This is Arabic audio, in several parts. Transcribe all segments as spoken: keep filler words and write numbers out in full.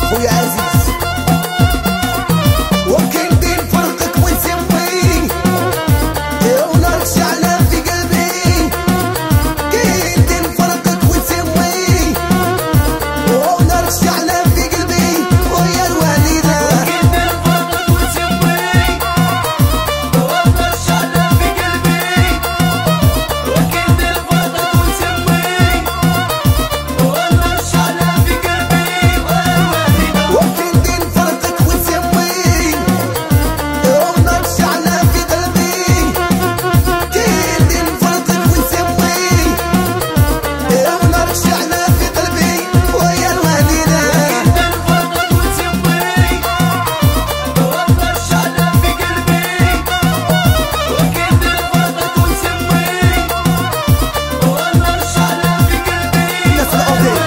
خويا عزيز وكاين دين فرقك ونسوي ونارك شعلة في قلبي. كاين دين فرقك ونسوي ونارك شعلة في قلبي ويا الوالدة. وكاين دين فرقك ونسوي ونارك شعلة في قلبي. وكاين دين فرقك ونسوي ونارك شعلة في قلبي ويا الوالدة. وكاين دين فرقك ونسوي ونارك شعلة في قلبي. كاين دين فرقك ونسوي ونارك شعلة في قلبي ويا الوالدة. وكاين دين فرقك ونسوي ونارك شعلة في قلبي. وكاين دين فرقك ونسوي ونارك شعلة في قلبي ناس الأوضي.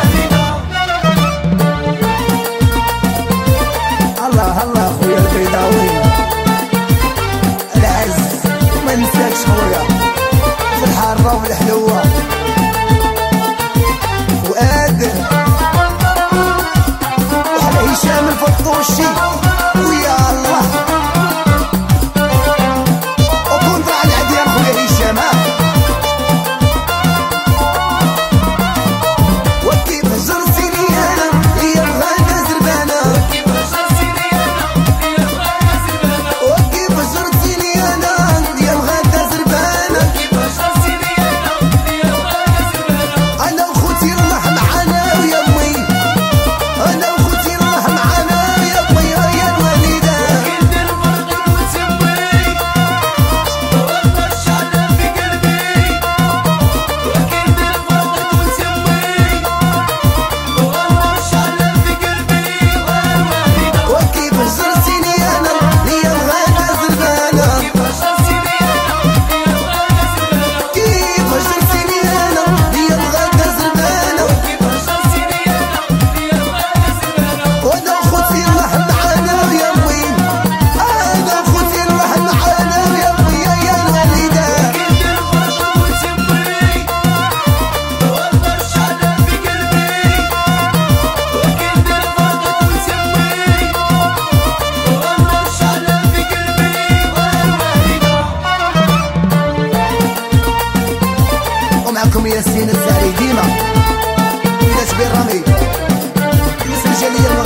الله الله خويا البيضاوي العز ما نساكش خويا في الحارة والحلوة وآدم وحال هشام الفطوشي ويا الله وكونترا على العديان خويا هشام. ها وكيف جرسيني انا هي الغادة زربانة. كيف جرسيني أنا يا الغاية زربانة. وكيف جرسيني انا هي الغادة زربانة. كيف جرسيني أنا يا الغاية زربانة. انا وخوتي الله معانا ويا امي. انا وخوتي الله معانا ويا امي يا الوالدة. وكاين دين فرقك ونسوي ونارك شعلة في قلبي. وكاين دين فرقك ونسوي ونارك شعلة في قلبي ويا الوالدة. وكيف جرسيني انا هي الغادة زربانة. كيف جرسيني أنا يا الغاية زربانة. كيف جرسيني انا هي الغادة زربانة. كيف جرسيني أنا يا الغاية زربانة. وانا وخوتي الله معانا ويا امي. انا وخوتي الله معانا ويا امي يا الوالدة. وكاين دين فرقك ونسوي ونارك شعلة في قلبي. وكاين دين فرقك ونسوي ونارك شعلة في قلبي ويا الوالدة. ومعكم ياسين الزهري ديما إذا تبي الرمي اسم جليل